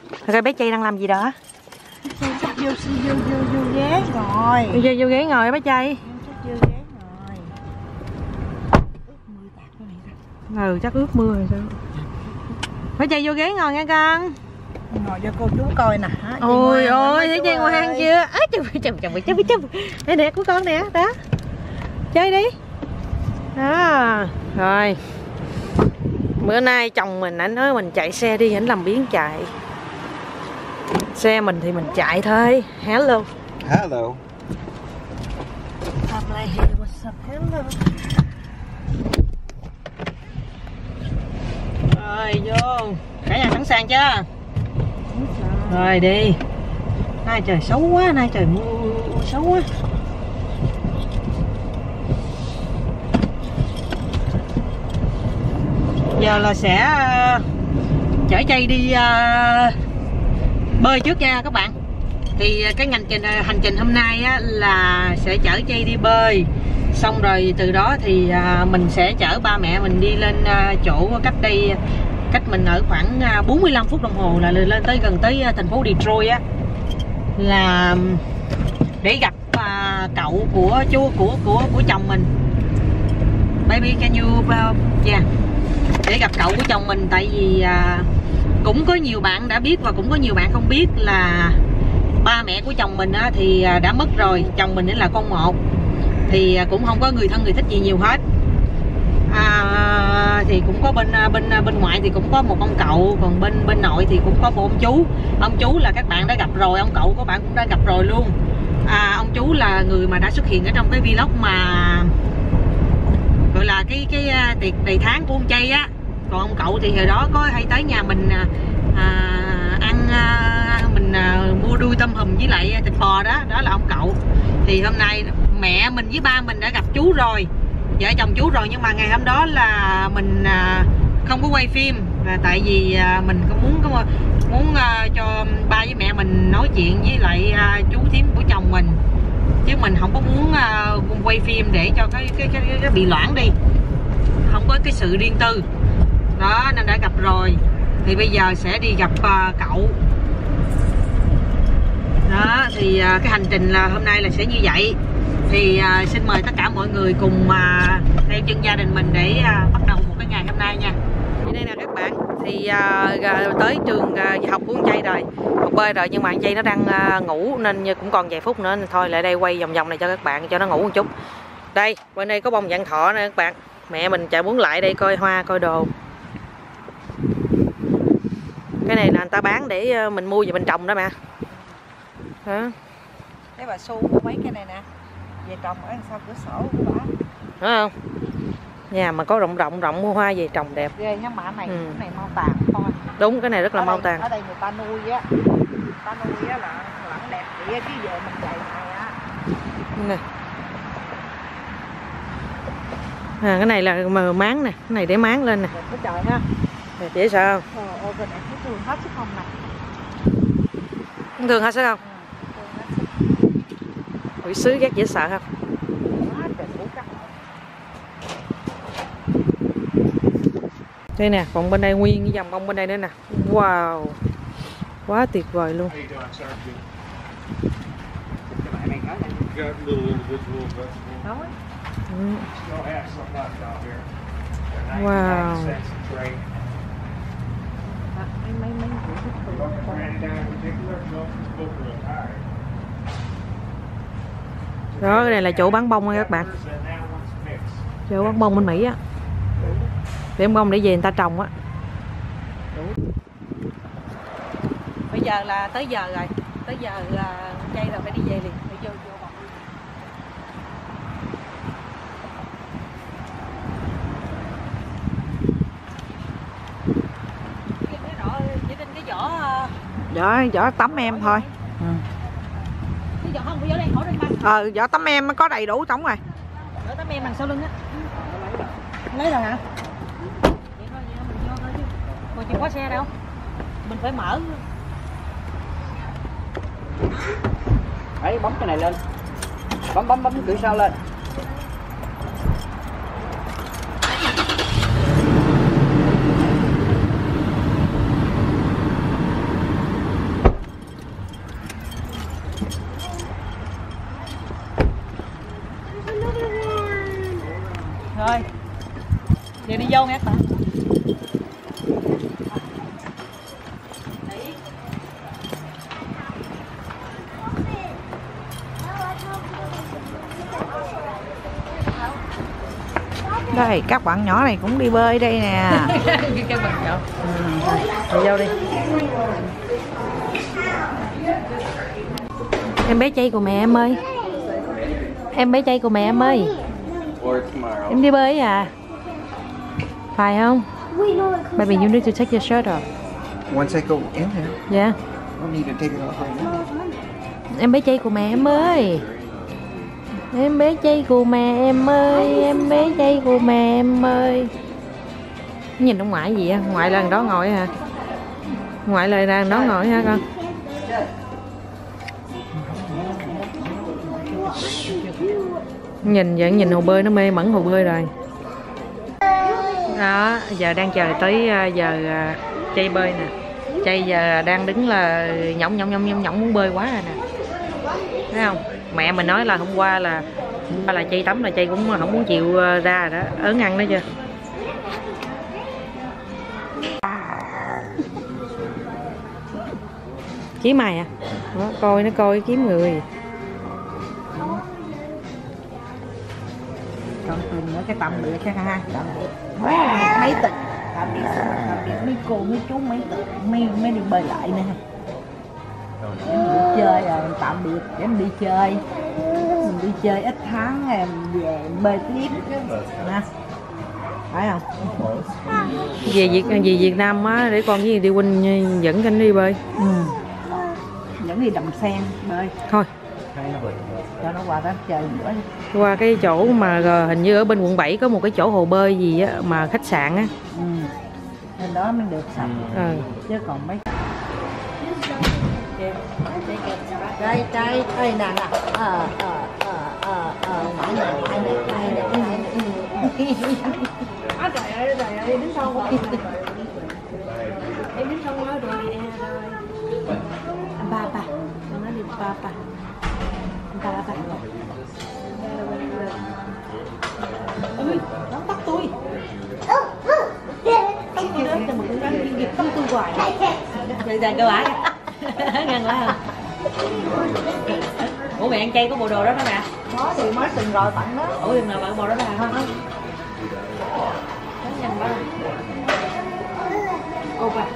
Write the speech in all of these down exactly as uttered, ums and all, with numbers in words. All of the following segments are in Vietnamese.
Rồi bé Chi đang làm gì đó? Vô vô vô vô vô ghế ngồi. Vô vô ghế ngồi bé Chi. Vô ghế ngồi. Ướt mưa tạt cái này. Ừ chắc ướt mưa rồi sao? Bé Chi vô ghế ngồi nghe con. Ngồi cho cô chú coi nè. Ôi ôi thấy Chi ngoan chưa? Á chồng chồng chồng chồng chồng. Đây nè của con nè, đó. Chơi đi. Đó. Rồi. Bữa nay chồng mình anh nói mình chạy xe đi, anh làm biến chạy. Xe mình thì mình chạy thôi. Hello. Hello. I'm like, hey, what's up? Hello. Rồi vô. Cả nhà sẵn sàng chưa? Rồi đi. Nay trời xấu quá, nay trời mưa xấu quá. Giờ là sẽ uh, chở Chi đi uh, bơi trước nha các bạn. Thì cái hành trình hành trình hôm nay á, là sẽ chở Chi đi bơi. Xong rồi từ đó thì uh, mình sẽ chở ba mẹ mình đi lên uh, chỗ cách đây cách mình ở khoảng uh, bốn mươi lăm phút đồng hồ là lên tới gần tới uh, thành phố Detroit á, là để gặp uh, cậu của chú của của của chồng mình. Baby can you uh, yeah. Để gặp cậu của chồng mình, tại vì à, cũng có nhiều bạn đã biết và cũng có nhiều bạn không biết là ba mẹ của chồng mình á, thì à, đã mất rồi. Chồng mình là con một, thì à, cũng không có người thân người thích gì nhiều hết. À, thì cũng có bên bên bên ngoại thì cũng có một ông cậu, còn bên bên nội thì cũng có một ông chú. Ông chú là các bạn đã gặp rồi, ông cậu các bạn cũng đã gặp rồi luôn. À, ông chú là người mà đã xuất hiện ở trong cái vlog mà gọi là cái cái tiệc đầy tháng của ông Chi á. Còn ông cậu thì hồi đó có hay tới nhà mình à, ăn à, mình à, mua đuôi tôm hùm với lại thịt bò đó, đó là ông cậu. Thì hôm nay mẹ mình với ba mình đã gặp chú rồi, vợ chồng chú rồi, nhưng mà ngày hôm đó là mình à, không có quay phim, là tại vì à, mình có muốn có muốn à, cho ba với mẹ mình nói chuyện với lại à, chú thím của chồng mình, chứ mình không có muốn uh, quay phim để cho cái cái, cái cái bị loãng đi, không có cái sự riêng tư đó, nên đã gặp rồi. Thì bây giờ sẽ đi gặp uh, cậu đó. Thì uh, cái hành trình là hôm nay là sẽ như vậy. Thì uh, xin mời tất cả mọi người cùng uh, theo chân gia đình mình để uh, bắt đầu một cái ngày hôm nay nha. Như đây nè các bạn, thì uh, tới trường uh, học của con Chi rồi, học bơi rồi, nhưng mà con Chi nó đang uh, ngủ nên cũng còn vài phút nữa, nên thôi lại đây quay vòng vòng này cho các bạn, cho nó ngủ một chút. Đây, bên đây có bông vạn thọ nè các bạn. Mẹ mình chạy muốn lại đây coi hoa coi đồ. Cái này là người ta bán để mình mua về mình trồng đó mẹ. Hả? Cái bà Su có mấy cái này nè, về trồng ở sau cửa sổ của bà. Đúng không? Nhà mà có rộng rộng rộng mua hoa về trồng đẹp. Ghê nha, mà này, ừ. cái này mau tàn thôi. Đúng, cái này rất là ở mau đây, tàn. Ở đây người ta nuôi á, người ta nuôi á là lẫn đẹp vậy, chứ về mình dày này á. Nè. À, cái này là mờ máng nè, cái này để máng lên nè. Đẹp quá trời ha. Đẹp dễ sợ không? Ờ, ôi cái này thấy thương hết sức không nè. Thường hết sức không? Ừ, quỷ sứ ghét dễ sợ không? quá trời củ cắt. Đây nè, còn bên đây nguyên cái dòng bông bên đây nữa nè. Wow, quá tuyệt vời luôn. Wow. Đó, cái này là chỗ bán bông nha các bạn. Chỗ bán bông bên Mỹ á. Để bông để về người ta trồng á. Bây giờ là tới giờ rồi. Tới giờ là chay là phải đi về liền. Phải vô vô bọc. Vỏ vỏ tắm em thôi. Ừ. Vỏ không, vỏ đây, đây ờ, vỏ tắm em có đầy đủ trống rồi. Vỏ tắm em đằng sau lưng á. Lấy rồi hả? Vậy thôi, vậy thôi, mình vô thôi chứ. Còn chưa có xe đâu. Mình phải mở. Đấy, bấm cái này lên. Bấm bấm bấm cửa sau lên. đi vô nghe các bạn. Đây các bạn nhỏ này cũng đi bơi đây nè. Các bạn nhỏ. Ừ. Đi vô đi. Em bé chay của mẹ em ơi. Em bé chay của mẹ em ơi. Em đi bơi à? Phải không? Baby, you need to take your shirt off. Once I go in here, Yeah. I don't need to take it off right now. Em bé chay của mẹ em ơi. Em bé chay của mẹ em ơi. Em bé chay của mẹ em ơi. Nhìn ông ngoại gì á? Ngoại là thằng đó ngồi hả? Ngoại là thằng đó ngồi hả con? Nhìn vẫn nhìn hồ bơi, nó mê mẩn hồ bơi rồi. Đó, giờ đang chờ tới giờ chay bơi nè. Chay giờ đang đứng là nhõng nhõng nhõng nhõng nhõng muốn bơi quá rồi nè. Thấy không? Mẹ mình nói là hôm qua là hôm qua là chay tắm là chay cũng không muốn chịu ra rồi đó. Ớn ăn đó chưa? Kiếm mày à? Đó, coi nó coi kiếm người. Còn tìm nữa cái tạm biệt cái ha. Tạm biệt. Mấy tịch. Tạm biệt. Tạm biệt mấy cô mấy chú mấy tịch. Mấy mấy đi bơi lại nè. Em đi chơi rồi, tạm biệt. Em đi chơi. Mình đi chơi ít tháng em về em bơi tiếp. Nè. Phải không? Về Việt về Việt Nam á để con với đi huynh dẫn anh đi bơi. Ừ. Dẫn đi Đầm Sen bơi. Thôi. Cho nó qua đó chơi nữa. Qua cái chỗ mà hình như ở bên quận bảy có một cái chỗ hồ bơi gì á mà khách sạn á. Ừ. Nên đó mới được sạch. Ừ. Chứ còn mấy đây đây đây nè nè ờ ờ ờ ờ ờ ngoại này ngoại này ngoại này à trời ơi trời ơi đứng sau quá em đứng sau quá rồi nè rồi ba ba con nói đi ba ba ba ba ơi nó bắt tôi tóc tôi đó cho một con rắn đi tóc tôi hoài rồi giờ cơ bả ngăn lại không? Ủa mẹ ăn chay có bộ đồ đó đó nè. Có thì mới từng rồi tặng đó. Ủa từng nào bạn bộ đó là không? Nhanh quá. Ô bà.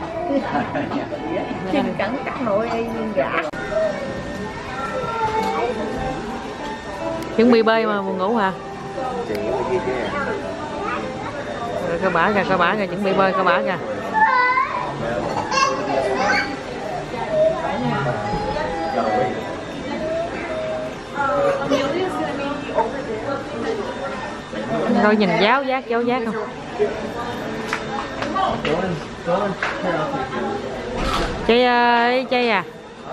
Chân cẳng cắt nội y nguyên gã. Chuẩn bị bơi mà buồn ngủ hả? Rồi coi bả kìa, coi bả kìa, chuẩn bị bơi coi bả kìa. Rồi nhìn giáo giác giáo giác không? Chay ơi, Chay à?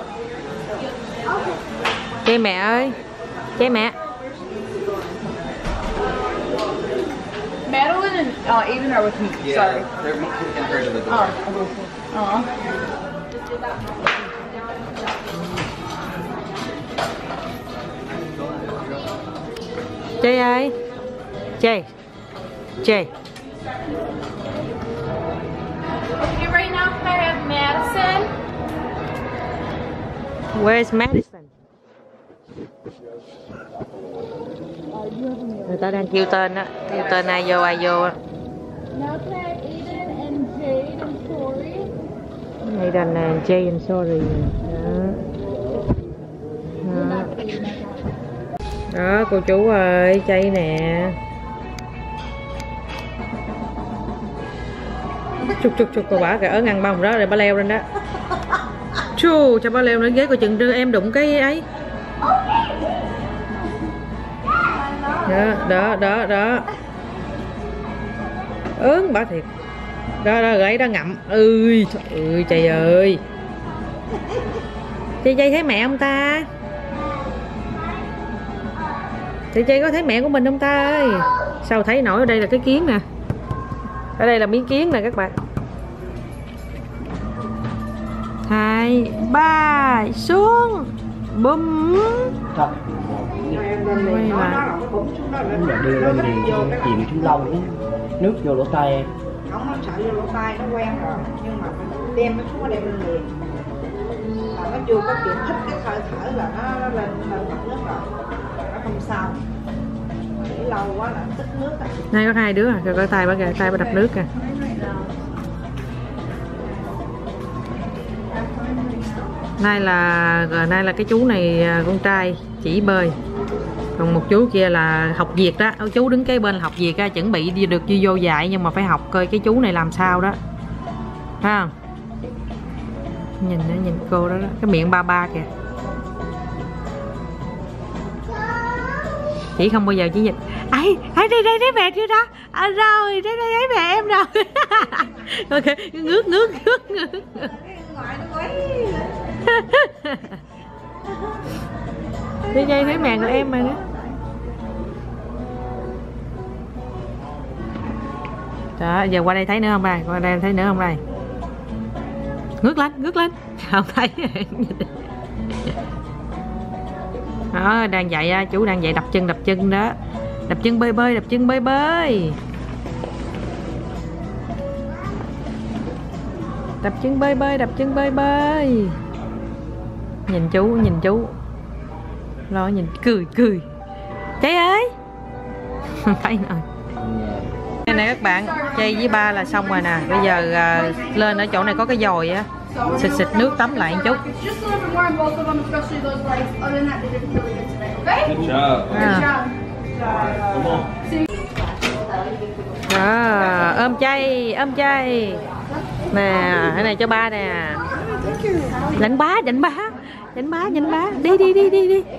Chay mẹ ơi, Chay mẹ. Madeline and uh, Aiden are with me. Yeah, Sorry. they're moving her to the door. Oh. Oh. Chay ơi, Chay, Chay. Okay, right now I have Madison. Where's Madison? Người ta đang kêu tên á, kêu tên ai vô ai vô á. Now can I have Aiden and Jade and Tori? Aiden and Jade and Tori. Đó. Đó. Đó cô chú ơi, Chay nè. Chục chục chục cô bả kìa, ớn ăn bông đó rồi bà leo lên đó. Chù, cho bà leo lên ghế coi chừng đưa em đụng cái ấy. Đó, đó, đó, đó. Ớn bả thiệt. Đó, đó, gãy đó ngậm. Ơi, trời ơi, Chay ơi. Chay Chay thấy mẹ ông ta. Chay Chay có thấy mẹ của mình không ta ơi? Sao thấy nổi ở đây là cái kiến nè. Ở đây là miếng kiến nè các bạn. Hai, ba, xuống. Bum. Quay lại. Đưa lên thì chìm xuống lâu chứ. nước vô lỗ tai em. Không, nó sợ vô lỗ tai nó quen rồi, nhưng mà mình đem nó xuống nó đem lên liền. Là nó chưa có kịp hít cái hơi thở là nó lên lên mặt nước rồi, nó không sao. Để lâu quá là nó tích nước à. Nay có hai đứa à, rồi có tay bà kìa, tay bà đập nước kìa. Nay là nay là cái chú này con trai chỉ bơi, còn một chú kia là học Việt đó. Chú đứng kế bên là học Việt á, chuẩn bị đi được đi vô dạy nhưng mà phải học coi cái chú này làm sao đó, thấy không? Nhìn nó nhìn cô đó, đó cái miệng ba ba kìa, chỉ không bao giờ chỉ nhìn ấy ấy đây đây thấy mẹ chưa đó à, rồi đây đây thấy mẹ em rồi. Ok ngước ngước ngước ngước đi đây thấy mẹ của em mà đó. Đó, giờ qua đây thấy nữa không đây, qua đây thấy nữa không đây, ngước lên ngước lên không thấy. Đó, đang dạy, chú đang dạy đập chân đập chân đó, đập chân bơi bơi, đập chân bơi bơi, đập chân bơi bơi, đập chân bơi bơi. Nhìn chú, nhìn chú lo nhìn cười cười Chay ơi. Thấy rồi. Đây này các bạn, Chay với ba là xong rồi nè. Bây giờ uh, lên ở chỗ này có cái dòi á, xịt xịt nước tắm lại một chút. À. Đó, ôm Chay, ôm Chay nè, cái này cho ba nè. Đánh bá, đánh bá, đánh bá, đánh bá, đi đi đi đi đi.